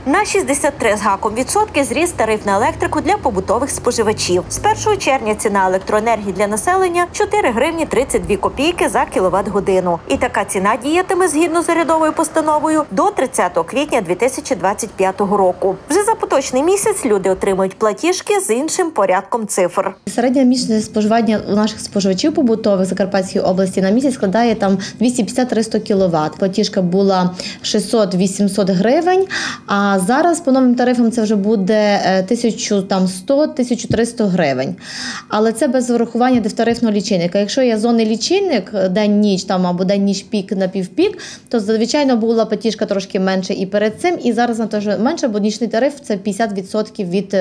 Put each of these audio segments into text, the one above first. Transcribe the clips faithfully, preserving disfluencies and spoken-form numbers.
На шістдесят три з гаком відсотки зріс тариф на електрику для побутових споживачів. З першого червня ціна електроенергії для населення – чотири гривні тридцять дві копійки за кіловат-годину. І така ціна діятиме згідно з урядовою постановою до тридцятого квітня дві тисячі двадцять п'ятого року. Вже за поточний місяць люди отримують платіжки з іншим порядком цифр. Середнє місячне споживання у наших споживачів побутових в Закарпатській області на місяць складає там двісті п'ятдесят - триста кіловат. Платіжка була шістсот - вісімсот гривень, а зараз по новим тарифам це вже буде тисяча сто - тисяча триста гривень. Але це без врахування дифтарифного лічильника. Якщо є зонний лічильник день-ніч там або день-ніч пік на півпік, то звичайно була платіжка трошки менше і перед цим, і зараз вона теж менше, бо нічний тариф це п'ятдесят відсотків від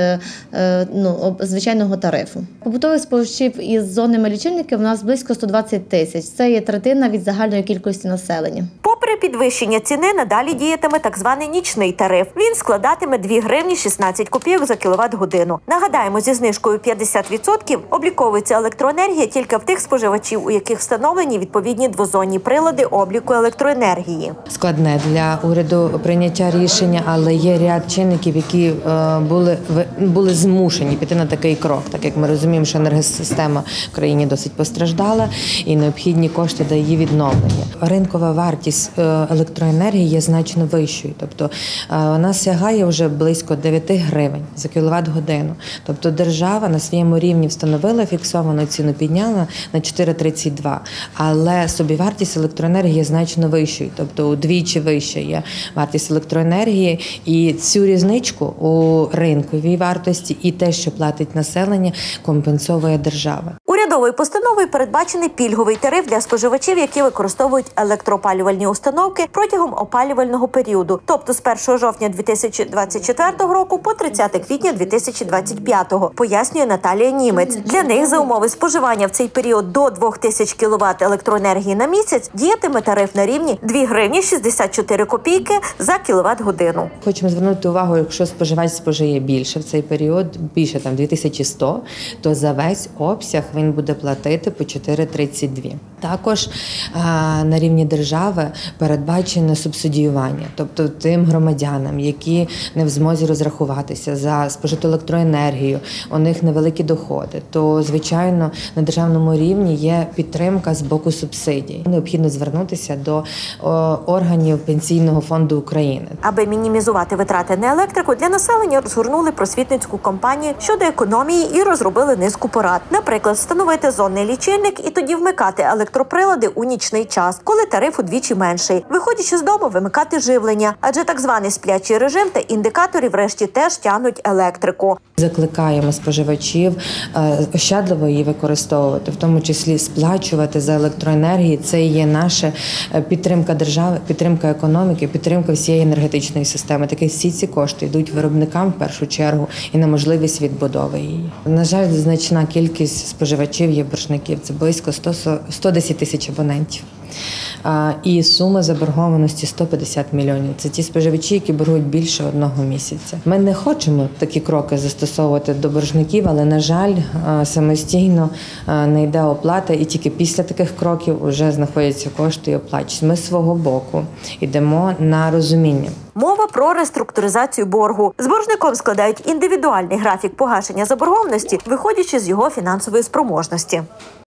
ну, звичайного тарифу. Побутових споживачів із зонними лічильниками в нас близько сто двадцять тисяч. Це є третина від загальної кількості населення. Попри підвищення ціни, надалі діятиме так званий нічний тариф. Він складатиме дві гривні шістнадцять копійок за кіловат-годину. Нагадаємо, зі знижкою п'ятдесят відсотків обліковується електроенергія тільки в тих споживачів, у яких встановлені відповідні двозонні прилади обліку електроенергії. Складне для уряду прийняття рішення, але є ряд чинників, які були, були змушені піти на такий крок, так як ми розуміємо, що енергосистема в країні досить постраждала і необхідні кошти для її відновлення. Ринкова вартість електроенергії є значно вищою, тобто вона сягає вже близько дев'ять гривень за кіловат-годину. Тобто держава на своєму рівні встановила фіксовану ціну, підняла на чотири тридцять два, але собівартість електроенергії є значно вищою, тобто удвічі вища є вартість електроенергії, і цю різничку у ринковій вартості і те, що платить населення, компенсовує держава. Урядовою постановою передбачений пільговий тариф для споживачів, які використовують електроопалювальні установки протягом опалювального періоду, тобто з першого жовтня дві тисячі двадцять четвертого року по тридцяте квітня дві тисячі двадцять п'ятого, пояснює Наталія Німець. Для них за умови споживання в цей період до двох тисяч кіловат електроенергії на місяць діятиме тариф на рівні дві гривні шістдесят чотири копійки за кіловат-годину. Хочемо звернути увагу, якщо споживач спожиє більше в цей період, більше там дві тисячі сто, то за весь обсяг він буде платити по чотири тридцять два. Також а, на рівні держави передбачено субсидіювання, тобто тим громадянам, які не в змозі розрахуватися за спожиту електроенергію, у них невеликі доходи, то, звичайно, на державному рівні є підтримка з боку субсидій. Необхідно звернутися до о, органів Пенсійного фонду України. Аби мінімізувати витрати на електрику, для населення розгорнули просвітницьку кампанію щодо економії і розробили низку порад. Наприклад, встановити зонний лічильник і тоді вмикати електроприлади у нічний час, коли тариф удвічі менший. Виходячи з дому, вимикати живлення, адже так званий сплячий режим та індикатори врешті теж тягнуть електрику. Закликаємо споживачів ощадливо її використовувати, в тому числі сплачувати за електроенергію. Це є наша підтримка держави, підтримка економіки, підтримка всієї енергетичної системи. Такі всі ці кошти йдуть виробникам в першу чергу і на можливість відбудови її. На жаль, значна кількість споживачів є боржників, це близько сто десять тисяч абонентів. І сума заборгованості сто п'ятдесят мільйонів. Це ті споживачі, які боргують більше одного місяця. Ми не хочемо такі кроки застосовувати до боржників, але, на жаль, самостійно не йде оплата, і тільки після таких кроків вже знаходяться кошти і оплачують. Ми з свого боку йдемо на розуміння. Мова про реструктуризацію боргу. З боржником складають індивідуальний графік погашення заборгованості, виходячи з його фінансової спроможності.